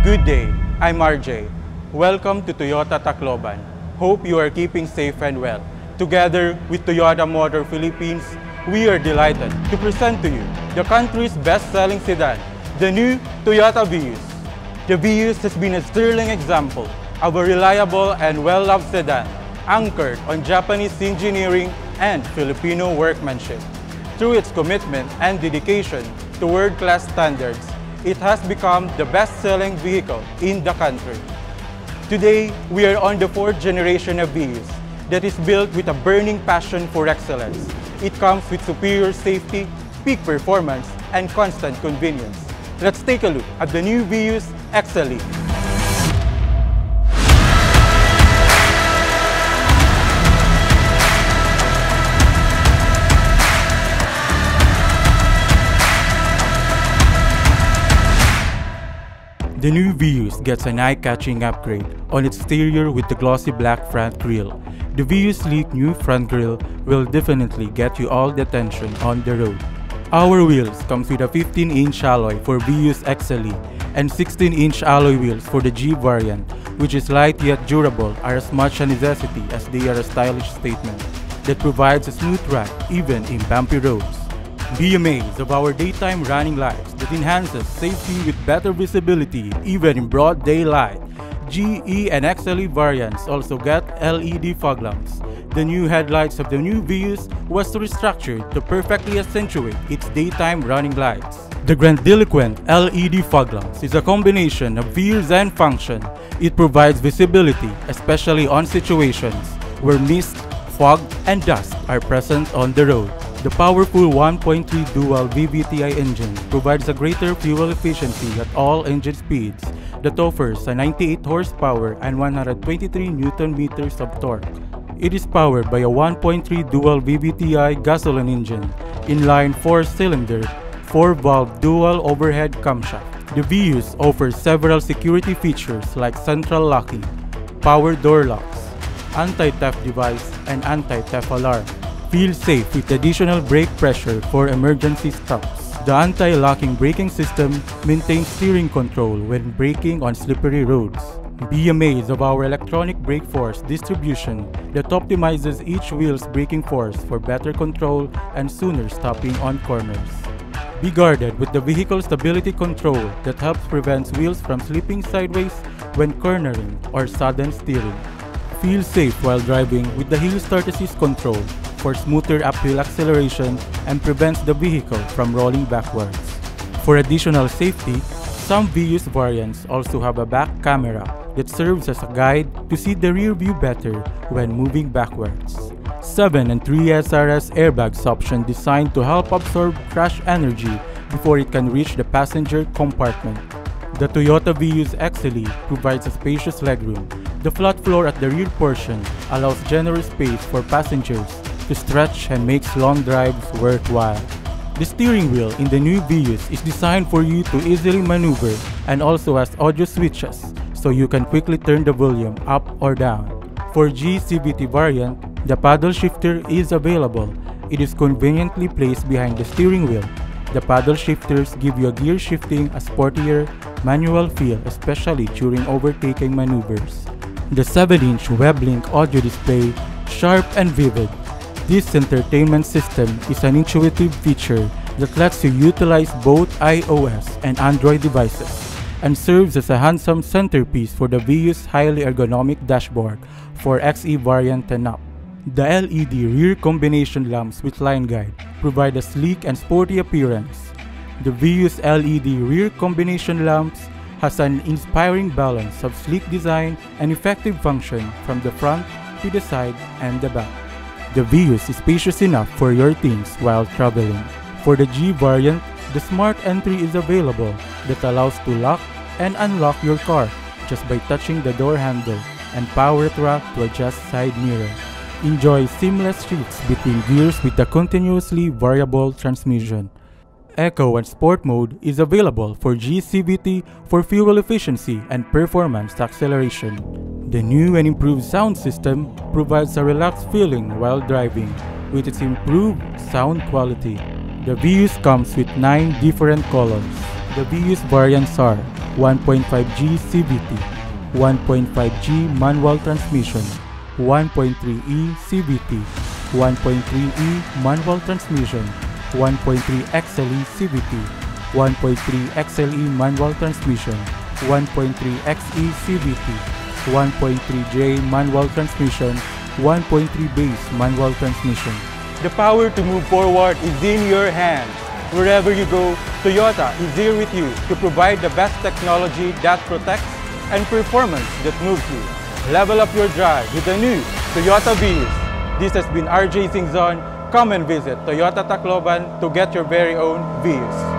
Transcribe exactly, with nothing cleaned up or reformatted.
Good day, I'm R J. Welcome to Toyota Tacloban. Hope you are keeping safe and well. Together with Toyota Motor Philippines, we are delighted to present to you the country's best-selling sedan, the new Toyota Vios. The Vios has been a sterling example of a reliable and well-loved sedan anchored on Japanese engineering and Filipino workmanship. Through its commitment and dedication to world-class standards, it has become the best-selling vehicle in the country. Today, we are on the fourth generation of Vios that is built with a burning passion for excellence. It comes with superior safety, peak performance, and constant convenience. Let's take a look at the new Vios X L E. The new Vios gets an eye-catching upgrade on its exterior with the glossy black front grille. The Vios' sleek new front grille will definitely get you all the attention on the road. Our wheels comes with a fifteen inch alloy for Vios X L E and sixteen inch alloy wheels for the G variant, which is light yet durable, are as much a necessity as they are a stylish statement that provides a smooth ride even in bumpy roads. Be amazed of our daytime running lights that enhances safety with better visibility even in broad daylight. G, E, and X L E variants also get L E D fog lamps. The new headlights of the new Vios was restructured to perfectly accentuate its daytime running lights. The grandiloquent L E D fog lamps is a combination of Vios and function. It provides visibility, especially on situations where mist, fog, and dust are present on the road. The powerful one point three dual V V T I engine provides a greater fuel efficiency at all engine speeds that offers a ninety-eight horsepower and one hundred twenty-three newton meters of torque. It is powered by a one point three dual V V T I gasoline engine, inline four cylinder, four valve dual overhead camshaft. The Vios offers several security features like central locking, power door locks, anti-theft device, and anti-theft alarm. Feel safe with additional brake pressure for emergency stops. The anti-locking braking system maintains steering control when braking on slippery roads. Be amazed of our electronic brake force distribution that optimizes each wheel's braking force for better control and sooner stopping on corners. Be guarded with the vehicle stability control that helps prevent wheels from slipping sideways when cornering or sudden steering. Feel safe while driving with the Hill Start Assist control for smoother uphill acceleration and prevents the vehicle from rolling backwards. For additional safety, some Vios variants also have a back camera that serves as a guide to see the rear view better when moving backwards. seven and three S R S airbags option designed to help absorb crash energy before it can reach the passenger compartment. The Toyota Vios X L E provides a spacious legroom. The flat floor at the rear portion allows generous space for passengers to stretch and makes long drives worthwhile. The steering wheel in the new Vios is designed for you to easily maneuver and also has audio switches so you can quickly turn the volume up or down. For G C V T variant, the paddle shifter is available. It is conveniently placed behind the steering wheel. The paddle shifters give you a gear shifting a sportier, manual feel, especially during overtaking maneuvers. The seven inch WebLink audio display, sharp and vivid. This entertainment system is an intuitive feature that lets you utilize both iOS and Android devices and serves as a handsome centerpiece for the Vios highly ergonomic dashboard for X E variant and up. The L E D rear combination lamps with line guide provide a sleek and sporty appearance. The Vios L E D rear combination lamps has an inspiring balance of sleek design and effective function from the front to the side and the back. The Vios is spacious enough for your teens while traveling. For the G variant, the smart entry is available that allows to lock and unlock your car just by touching the door handle and power track to adjust side mirror. Enjoy seamless shifts between gears with a continuously variable transmission. Eco and Sport mode is available for G C V T for fuel efficiency and performance acceleration. The new and improved sound system provides a relaxed feeling while driving with its improved sound quality. The Vios comes with nine different colors. The Vios variants are one point five G C V T, one point five G manual transmission, one point three E C V T, one point three E manual transmission, one point three X L E C V T, one point three X L E manual transmission, one point three X E C V T, one point three J manual transmission, one point three base manual transmission. The power to move forward is in your hands. Wherever you go, Toyota is here with you to provide the best technology that protects and performance that moves you. Level up your drive with the new Toyota Vios. This has been R J Singzon. Come and visit Toyota Tacloban to get your very own Vios.